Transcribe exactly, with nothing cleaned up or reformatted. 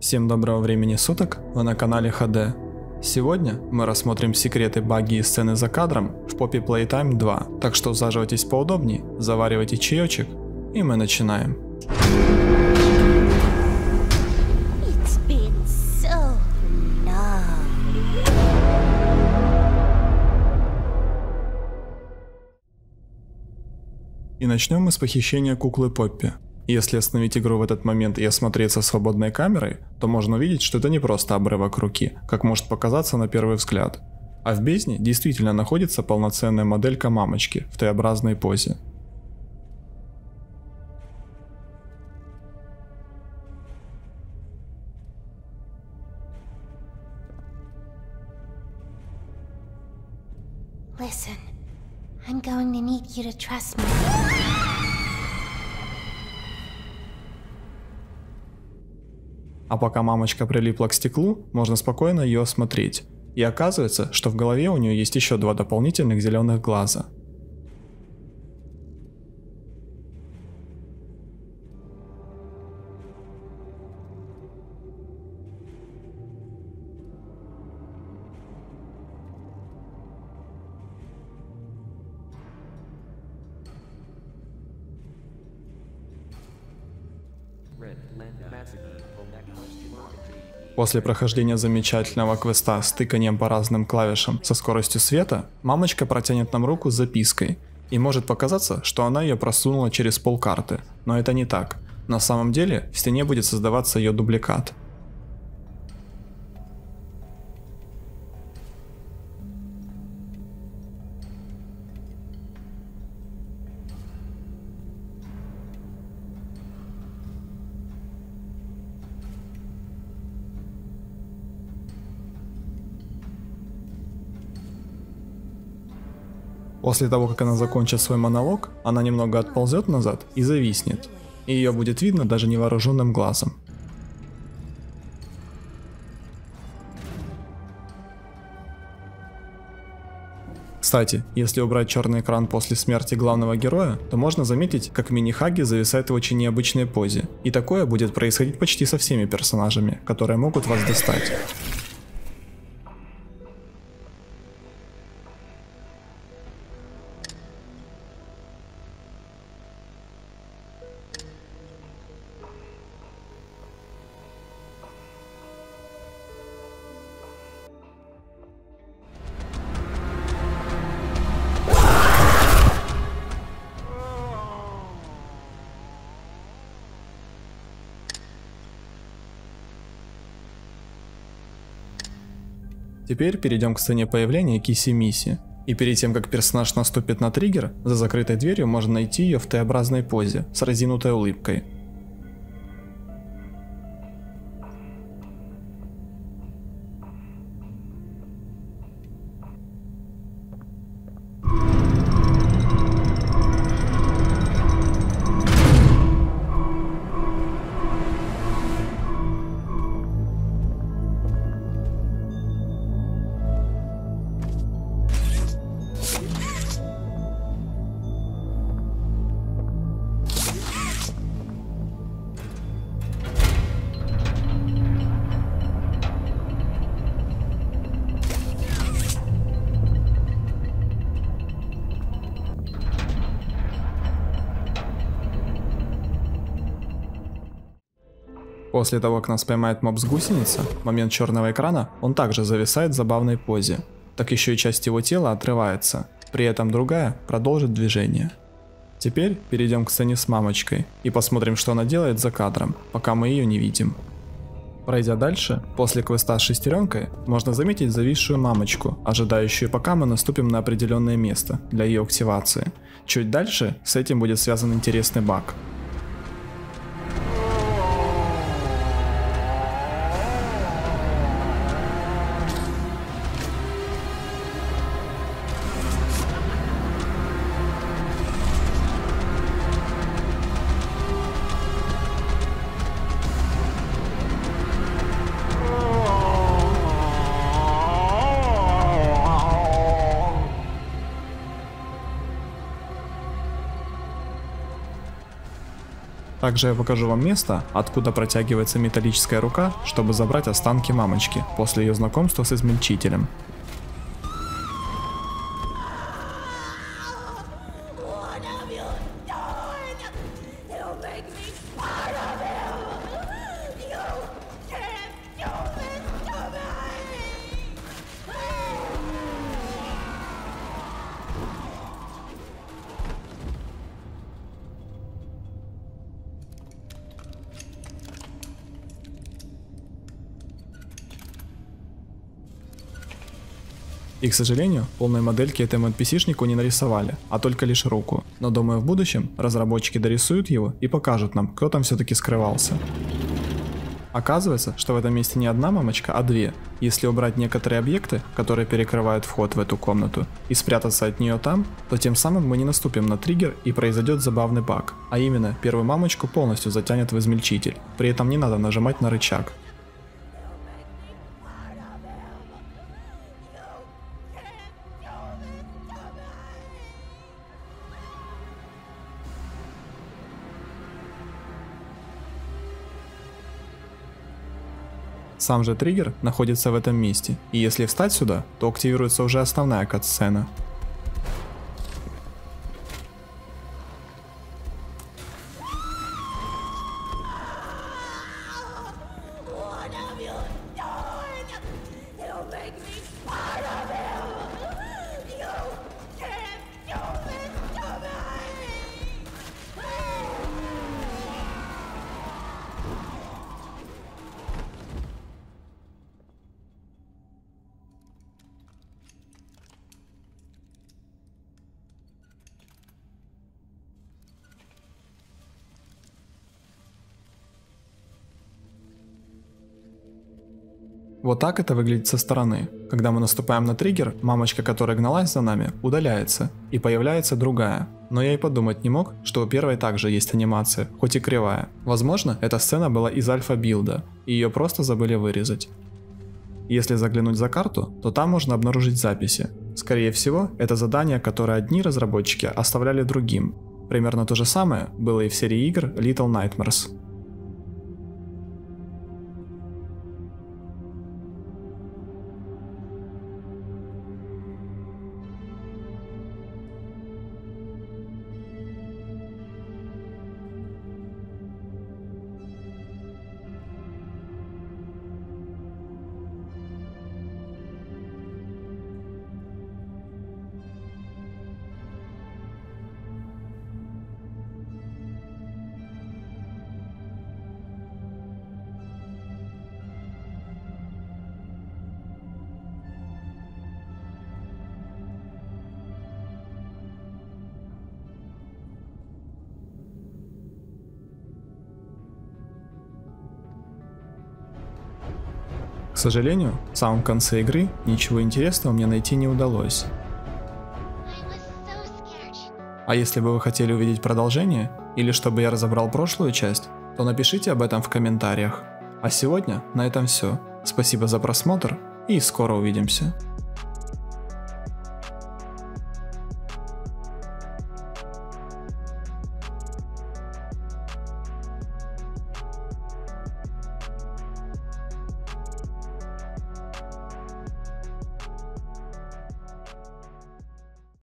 Всем доброго времени суток, вы на канале эйч ди. Сегодня мы рассмотрим секреты, баги и сцены за кадром в Poppy Playtime два, так что усаживайтесь поудобнее, заваривайте чаечек, и мы начинаем. И начнем мы с похищения куклы Поппи. Если остановить игру в этот момент и осмотреться свободной камерой, то можно увидеть, что это не просто обрывок руки, как может показаться на первый взгляд. А в бездне действительно находится полноценная моделька мамочки в Т-образной позе. Listen, I'm going to need you to trust me. А пока мамочка прилипла к стеклу, можно спокойно ее осмотреть. И оказывается, что в голове у нее есть еще два дополнительных зеленых глаза. После прохождения замечательного квеста с тыканием по разным клавишам со скоростью света, мамочка протянет нам руку с запиской, и может показаться, что она ее просунула через полкарты, но это не так. На самом деле в стене будет создаваться ее дубликат. После того, как она закончит свой монолог, она немного отползет назад и зависнет, и ее будет видно даже невооруженным глазом. Кстати, если убрать черный экран после смерти главного героя, то можно заметить, как мини-хаги зависает в очень необычной позе, и такое будет происходить почти со всеми персонажами, которые могут вас достать. Теперь перейдем к сцене появления Кисси-Мисси. И перед тем, как персонаж наступит на триггер, за закрытой дверью можно найти ее в Т-образной позе, с разинутой улыбкой. После того, как нас поймает мопс-гусеница, в момент черного экрана он также зависает в забавной позе. Так еще и часть его тела отрывается, при этом другая продолжит движение. Теперь перейдем к сцене с мамочкой и посмотрим, что она делает за кадром, пока мы ее не видим. Пройдя дальше, после квеста с шестеренкой, можно заметить зависшую мамочку, ожидающую, пока мы наступим на определенное место для ее активации. Чуть дальше с этим будет связан интересный баг. Также я покажу вам место, откуда протягивается металлическая рука, чтобы забрать останки мамочки после ее знакомства с измельчителем. И, к сожалению, полной модельки этому эн пи си-шнику не нарисовали, а только лишь руку. Но думаю, в будущем разработчики дорисуют его и покажут нам, кто там все-таки скрывался. Оказывается, что в этом месте не одна мамочка, а две. Если убрать некоторые объекты, которые перекрывают вход в эту комнату, и спрятаться от нее там, то тем самым мы не наступим на триггер и произойдет забавный баг. А именно, первую мамочку полностью затянет в измельчитель, при этом не надо нажимать на рычаг. Сам же триггер находится в этом месте, и если встать сюда, то активируется уже основная кат-сцена. Вот так это выглядит со стороны. Когда мы наступаем на триггер, мамочка, которая гналась за нами, удаляется, и появляется другая. Но я и подумать не мог, что у первой также есть анимация, хоть и кривая. Возможно, эта сцена была из альфа-билда, и ее просто забыли вырезать. Если заглянуть за карту, то там можно обнаружить записи. Скорее всего, это задание, которое одни разработчики оставляли другим. Примерно то же самое было и в серии игр Little Nightmares. К сожалению, в самом конце игры ничего интересного мне найти не удалось. А если бы вы хотели увидеть продолжение, или чтобы я разобрал прошлую часть, то напишите об этом в комментариях. А сегодня на этом все. Спасибо за просмотр и скоро увидимся.